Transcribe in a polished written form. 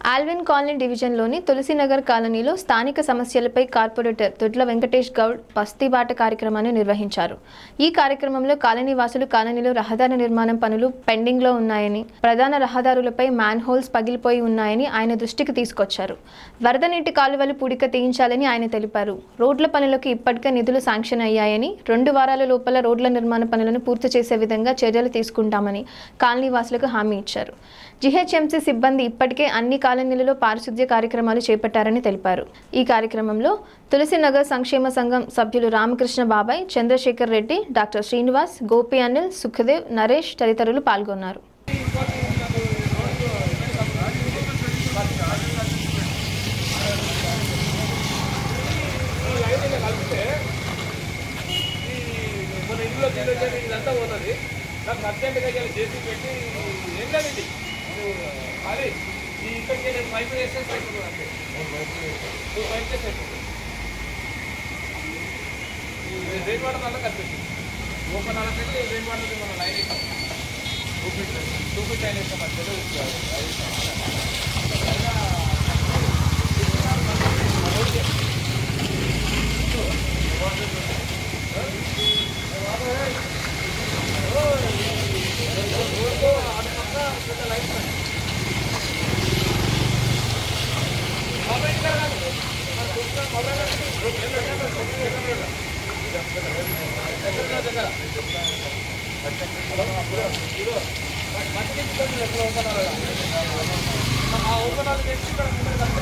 Alvin colony డివిజన్లోని తులసినగర్ కాలనీలో స్థానిక సమస్యలపై కార్పొరేటర్ దొడ్ల వెంకటేష్ గౌడ్ బస్తీబాట కార్యక్రమాన్ని నిర్వహించారు. ఈ కార్యక్రమంలో కాలనీ వాసులు కాలనీలో రహదారి నిర్మాణం పనులు పెండింగ్లో ఉన్నాయని, ప్రధాన రహదారులపై మ్యాన్ హోల్స్ పగిలిపోయి ఉన్నాయని ఆయన దృష్టికి తీసుకొచ్చారు. వరద నీటి కాలువలు పూడిక తీయించాలని ఆయన తెలిపారు. రోడ్ల పనులకు ఇప్పటికే నిధులు శాంక్షన్ అయ్యాయని, 2 వారాల లోపల రోడ్ల నిర్మాణ పనులను పూర్తి చేసే విధంగా చర్యలు తీసుకుంటామని కాలనీ వాసులకు హామీ ఇచ్చారు. జీహెచ్ఎంసీ సిబ్బంది ఇప్పటికే అన్ని కాలనీలలో పారిశుద్ధ్య కార్యక్రమాలు చేపట్టారని తెలిపారు. ఈ కార్యక్రమంలో తులసినగర్ సంక్షేమ సంఘం సభ్యులు రామకృష్ణ బాబాయ్, చంద్రశేఖర్ రెడ్డి, డాక్టర్ శ్రీనివాస్, గోపి అనిల్, సుఖదేవ్, నరేష్ తదితరులు పాల్గొన్నారు. అది ఇక్కడికి పైపు వేసేసి అయిపోతుంది. పైప్ చేసి అయిపోతుంది. రెయిన్ వాటర్ వల్ల కనిపిస్తుంది. ఓపెన్ అలా పెట్టి రెయిన్ వాటర్ మనం లైన్ వేస్తాం. 2 ఫీట్ లైన్ వేస్తాం. మధ్యలో ఓపెన్